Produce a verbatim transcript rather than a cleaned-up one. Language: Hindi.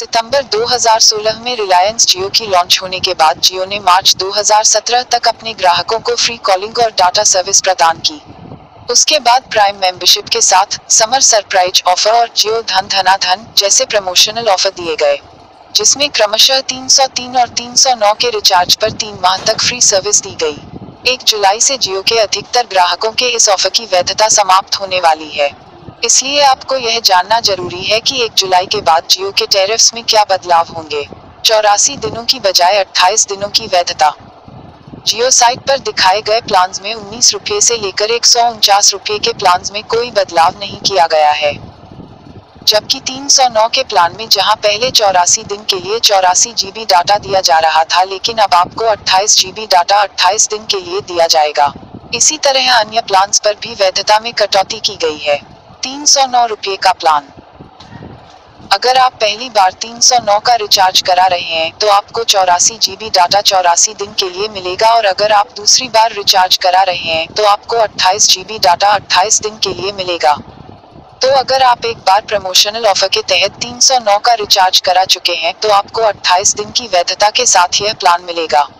सितंबर दो हज़ार सोलह में रिलायंस जियो की लॉन्च होने के बाद जियो ने मार्च दो हज़ार सत्रह तक अपने ग्राहकों को फ्री कॉलिंग और डाटा सर्विस प्रदान की। उसके बाद प्राइम मेंबरशिप के साथ समर सरप्राइज ऑफर और जियो धन धना धन जैसे प्रमोशनल ऑफर दिए गए, जिसमें क्रमशः तीन सौ तीन और तीन सौ नौ के रिचार्ज पर तीन माह तक फ्री सर्विस दी गई। एक जुलाई से जियो के अधिकतर ग्राहकों के इस ऑफर की वैधता समाप्त होने वाली है, इसलिए आपको यह जानना जरूरी है कि एक जुलाई के बाद जियो के टैरिफ्स में क्या बदलाव होंगे। चौरासी दिनों की बजाय अट्ठाईस दिनों की वैधता। जियो साइट पर दिखाए गए प्लान्स में उन्नीस रुपये से लेकर एक सौ उनचास रुपये के प्लान्स में कोई बदलाव नहीं किया गया है, जबकि तीन सौ नौ के प्लान में जहां पहले चौरासी दिन के लिए चौरासी जीबी डाटा दिया जा रहा था, लेकिन अब आपको अट्ठाईस जीबी डाटा अट्ठाईस दिन के लिए दिया जाएगा। इसी तरह अन्य प्लान्स पर भी वैधता में कटौती की गई है। तीन सौ नौ रुपये का प्लान। अगर आप पहली बार तीन सौ नौ का रिचार्ज करा रहे हैं तो आपको चौरासी जीबी डाटा चौरासी दिन के लिए मिलेगा, और अगर आप दूसरी बार रिचार्ज करा रहे हैं तो आपको अट्ठाईस जीबी डाटा अट्ठाईस दिन के लिए मिलेगा। तो अगर आप एक बार प्रमोशनल ऑफर के तहत तीन सौ नौ का रिचार्ज करा चुके हैं तो आपको अट्ठाईस दिन की वैधता के साथ यह प्लान मिलेगा।